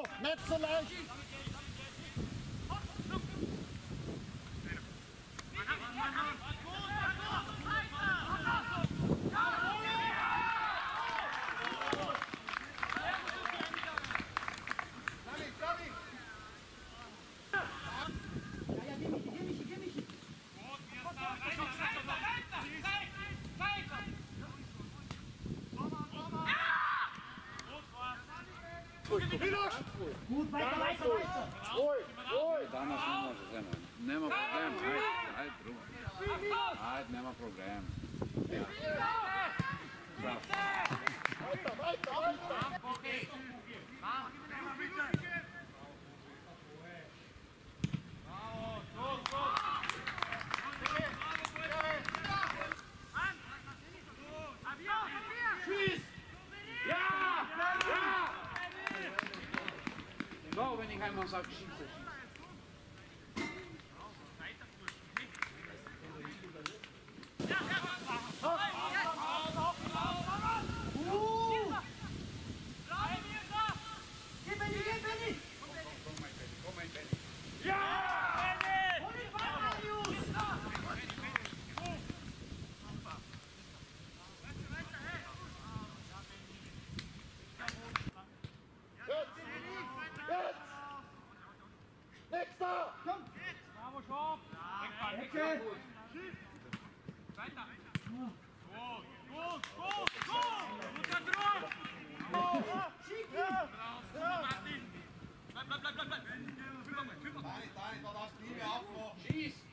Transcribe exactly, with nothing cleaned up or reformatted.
so, nicht so leicht. Gut, weiter, weiter, weiter! Ruhig, ruhig! Danas ne može zemlja. Nema problema, ajde, ajde drugo. Ajde, nema problema. Bravo. Weiter, weiter, weiter! Schieß! Ja! Ja! Genau, wenn ich einmal sage, schieße, schieße. Geh, Benni, geh, Benni! Komm mein Benni, komm mein Benni. Ja! Benni! Hol ihn weiter, Marius! Jetzt! Jetzt! Nächster! Komm! Bravo, Schwab! Ecke! Weiter! Gut, gut, gut, gut! Guter Druck! Schicki! Super, Martin! Bleib, bleib, bleib, bleib! Fühl mal, fühl mal! Nein, nein, da darfst du nie mehr aufmachen. Schieß!